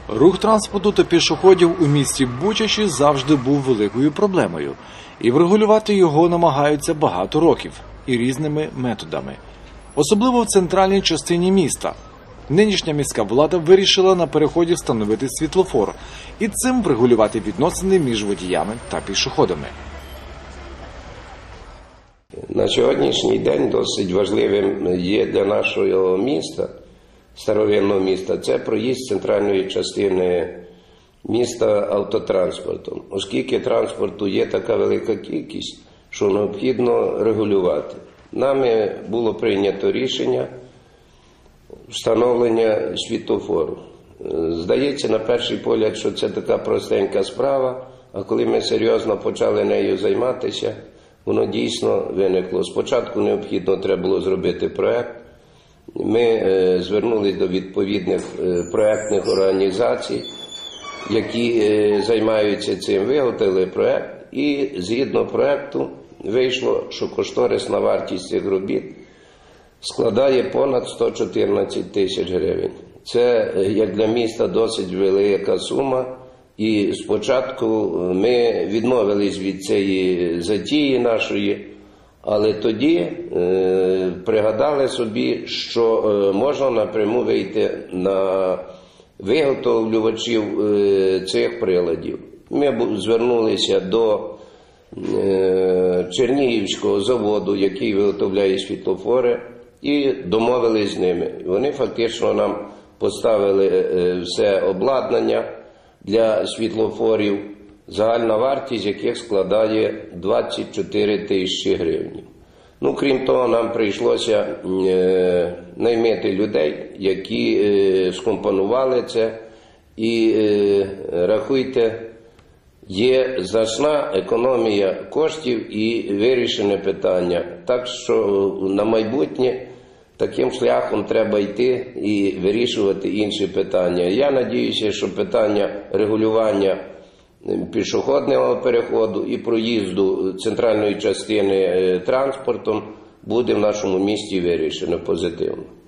Рух транспорту та пішоходів у місті Бучачі завжди був великою проблемою. І врегулювати його намагаються багато років і різними методами. Особливо в центральній частині міста. Нинішня міська влада вирішила на переході встановити світлофор і цим врегулювати відносини між водіями та пішоходами. На сьогоднішній день досить важливим є для нашого міста, старовинного міста, це проїзд центральної частини міста автотранспортом, оскільки транспорту є така велика кількість, що необхідно регулювати. Нами було прийнято рішення встановлення світлофору. Здається, на перший погляд, що це така простенька справа, а коли ми серйозно почали нею займатися, воно дійсно виникло. Спочатку необхідно треба було зробити проєкт. Ми звернулися до відповідних проєктних організацій, які займаються цим, виготовили проєкт, і згідно проєкту вийшло, що кошторисна вартість цих робіт складає понад 114 тисяч гривень. Це, як для міста, досить велика сума. І спочатку ми відмовились від цієї затії нашої, але тоді пригадали собі, що можна напряму вийти на виготовлювачів цих приладів. Ми звернулися до Чернігівського заводу, який виготовляє світлофори, і домовились з ними. Вони фактично нам поставили все обладнання для світлофорів, загальна вартість яких складає 24 тисячі гривень. Крім того, нам прийшлося наймити людей, які скомпонували це, і рахуйте, є значна економія коштів і вирішене питання. Так що на майбутнє таким шляхом треба йти і вирішувати інші питання. Я сподіваюся, що питання регулювання пішохідного переходу і проїзду центральної частини транспортом буде в нашому місті вирішено позитивно.